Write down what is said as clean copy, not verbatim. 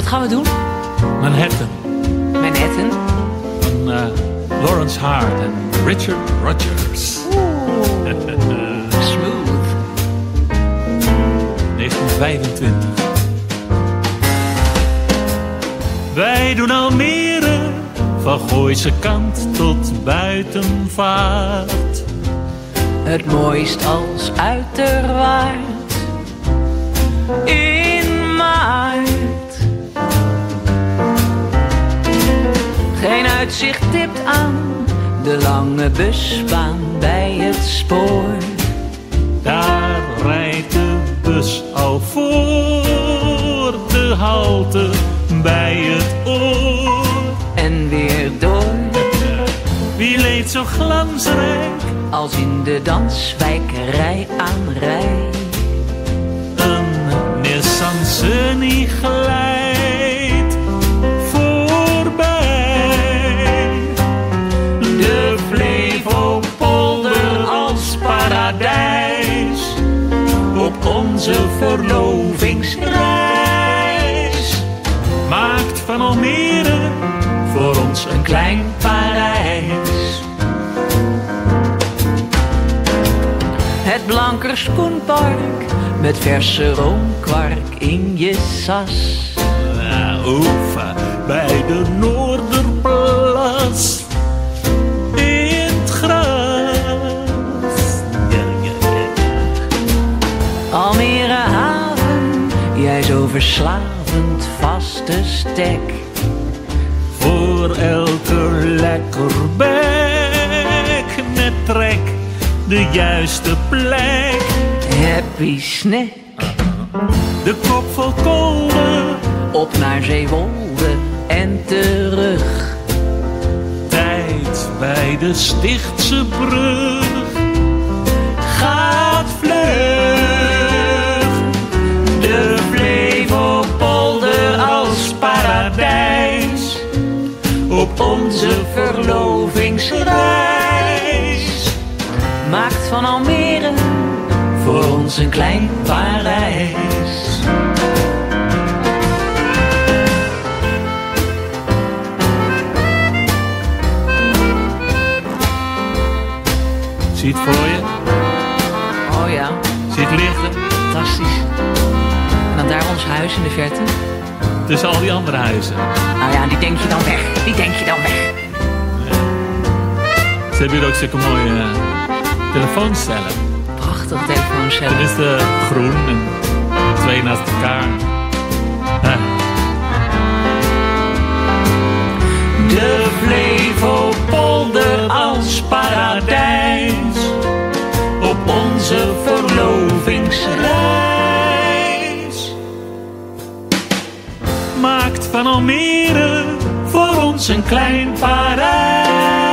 Wat gaan we doen? Manhattan. Manhattan? Van Lawrence Hart en Richard Rodgers. Smooth. 1925. Wij doen Almere van Gooise kant tot Buitenvaart. Het mooist als uiterwaard in maart. Geen uitzicht tipt aan de lange busbaan bij het spoor. Daar rijdt de bus al voor de halte bij het oor. En weer door. Wie leeft zo glansrijk Als in de danswijk rij aan rij. een Nissan Sunny glijdt voorbij. De Flevopolder als paradijs Op onze verlovingsreis maakt van Almere voor ons een klein Parijs. Het Blankerspoenpark met verse roomkwark in je sas. Oefa, bij de Noorderplas in het gras. Almere haven, jij zo verslavend vaste stek. Voor elke lekker bek met trek de juiste plek. Happy snack, De kop vol kolen, op naar Zeewolde en terug. tijd bij de Stichtse brug. Gaat vlug, De Flevopolder als paradijs op onze verlovingsreis maakt van Almere voor ons een klein Parijs. Zie het voor je, Oh ja, zie het lichten fantastisch. En dan daar ons huis in de verte. tussen al die andere huizen. Nou ja, die denk je dan weg. Die denk je dan weg. Ze hebben hier ook zulke mooie telefoonstellen. Prachtig telefooncel. Tenminste groen en twee naast elkaar. De Flevopolder als paradijs Op onze verlovingsreis maakt van Almere voor ons een klein Parijs.